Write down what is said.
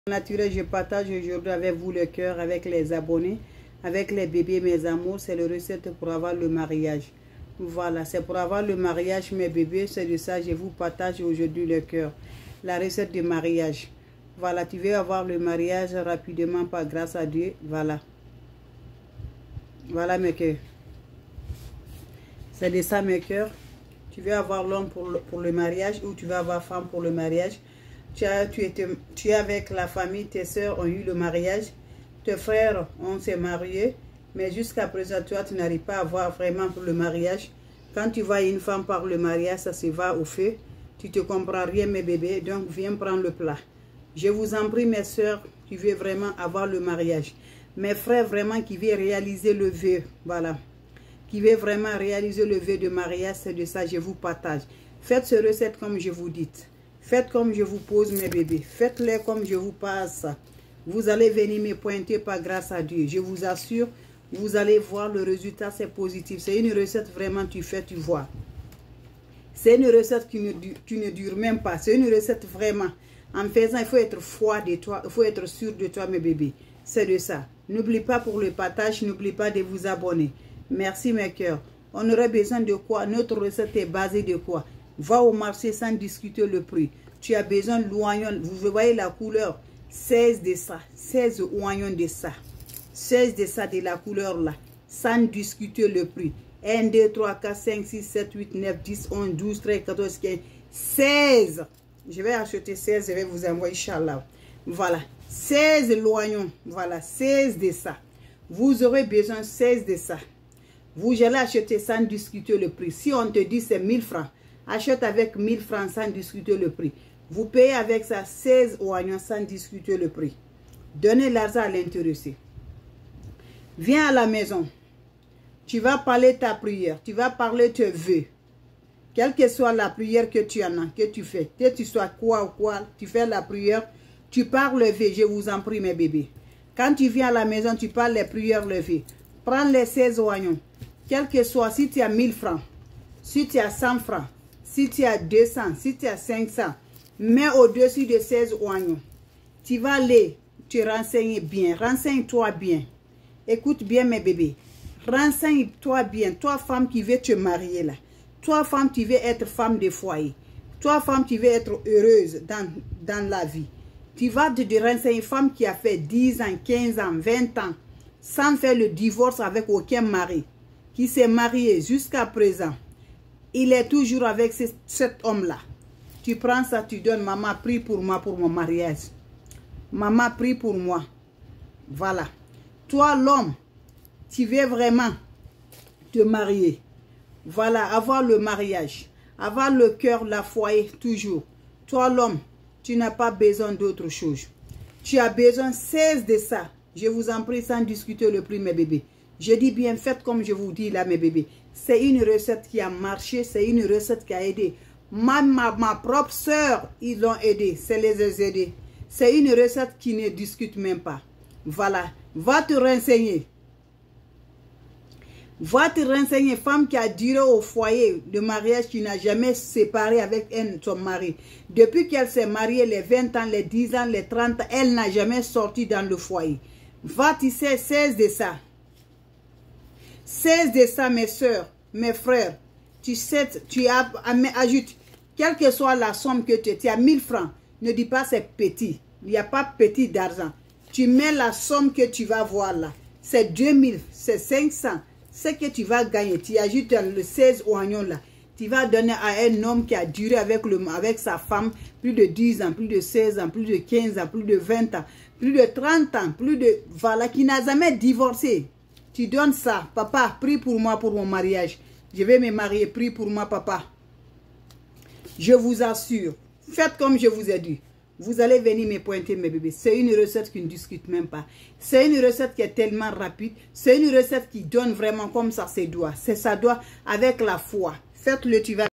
Naturel, je partage aujourd'hui avec vous le cœur, avec les abonnés, avec les bébés, mes amours. C'est la recette pour avoir le mariage. Voilà, c'est pour avoir le mariage, mes bébés. C'est de ça, je vous partage aujourd'hui le cœur. La recette de mariage. Voilà, tu veux avoir le mariage rapidement par grâce à Dieu. Voilà. Voilà mes cœurs. C'est de ça mes cœurs. Tu veux avoir l'homme pour le mariage ou tu veux avoir femme pour le mariage. Tu es avec la famille, tes soeurs ont eu le mariage, tes frères ont s'est mariés, mais jusqu'à présent, toi, tu n'arrives pas à avoir vraiment pour le mariage. Quand tu vois une femme par le mariage, ça se va au feu. Tu ne te comprends rien, mes bébés, donc viens prendre le plat. Je vous en prie, mes soeurs, qui veulent vraiment avoir le mariage. Mes frères, vraiment, qui veulent réaliser le vœu, voilà. Qui veulent vraiment réaliser le vœu de mariage, c'est de ça, je vous partage. Faites cette recette comme je vous dis. Faites comme je vous pose mes bébés. Faites-les comme je vous passe. Vous allez venir me pointer par grâce à Dieu. Je vous assure, vous allez voir le résultat, c'est positif. C'est une recette vraiment, tu fais, tu vois. C'est une recette qui ne dure même pas. C'est une recette vraiment. En faisant, il faut être froid de toi. Il faut être sûr de toi, mes bébés. C'est de ça. N'oublie pas pour le partage. N'oublie pas de vous abonner. Merci, mes cœurs. On aurait besoin de quoi? Notre recette est basée de quoi? Va au marché sans discuter le prix. Tu as besoin de l'oignon. Vous voyez la couleur. 16 de ça. 16 oignons de ça. 16 de ça de la couleur là. Sans discuter le prix. 1, 2, 3, 4, 5, 6, 7, 8, 9, 10, 11, 12, 13, 14, 15, 16. Je vais acheter 16. Je vais vous envoyer, Inch'Allah. Voilà. 16 l'oignon. Voilà. 16 de ça. Vous aurez besoin de 16 de ça. Vous allez acheter sans discuter le prix. Si on te dit c'est 1000 francs. Achète avec 1000 francs sans discuter le prix. Vous payez avec ça 16 oignons sans discuter le prix. Donnez l'argent à l'intéressé. Viens à la maison. Tu vas parler ta prière. Tu vas parler tes vœux. Quelle que soit la prière que tu en as, que tu fais. Que tu sois quoi ou quoi, tu fais la prière. Tu parles le vœu. Je vous en prie mes bébés. Quand tu viens à la maison, tu parles les prières levées. Prends les 16 oignons. Quel que soit, si tu as 1000 francs. Si tu as 100 francs. Si tu as 200, si tu as 500, mets au-dessus de 16 oignons. Tu vas aller te renseigner bien. Renseigne-toi bien. Écoute bien mes bébés. Renseigne-toi bien. Toi, femme qui veut te marier là. Toi, femme qui veut être femme de foyer. Toi, femme qui veut être heureuse dans la vie. Tu vas te renseigner, femme qui a fait 10 ans, 15 ans, 20 ans, sans faire le divorce avec aucun mari. Qui s'est marié jusqu'à présent. Il est toujours avec cet homme-là. Tu prends ça, tu donnes. Maman, prie pour moi pour mon mariage. Maman, prie pour moi. Voilà. Toi, l'homme, tu veux vraiment te marier. Voilà, avoir le mariage. Avoir le cœur, la foyer, toujours. Toi, l'homme, tu n'as pas besoin d'autre chose. Tu as besoin 16 de ça. Je vous en prie sans discuter le prix, mes bébés. Je dis bien, faites comme je vous dis là, mes bébés. C'est une recette qui a marché, c'est une recette qui a aidé. Ma propre soeur, ils l'ont aidé, c'est les aider. C'est une recette qui ne discute même pas. Voilà, va te renseigner. Va te renseigner, femme qui a duré au foyer de mariage, qui n'a jamais séparé avec son mari. Depuis qu'elle s'est mariée, les 20 ans, les 10 ans, les 30 ans, elle n'a jamais sorti dans le foyer. Va tisser 16 de ça. 16 de ça, mes soeurs, mes frères. Tu ajoutes, quelle que soit la somme que tu as 1000 francs. Ne dis pas c'est petit. Il n'y a pas petit d'argent. Tu mets la somme que tu vas voir là. C'est 2000, c'est 500. Ce que tu vas gagner, tu ajoutes le 16 oignons là. Tu vas donner à un homme qui a duré avec sa femme plus de 10 ans, plus de 16 ans, plus de 15 ans, plus de 20 ans, plus de 30 ans, plus de... Voilà, qui n'a jamais divorcé. Tu donnes ça. Papa, prie pour moi pour mon mariage. Je vais me marier. Prie pour moi, papa. Je vous assure. Faites comme je vous ai dit. Vous allez venir me pointer, mes bébés. C'est une recette qui ne discute même pas. C'est une recette qui est tellement rapide. C'est une recette qui donne vraiment comme ça ses doigts. C'est ça doigt avec la foi. Faites-le, tu vas...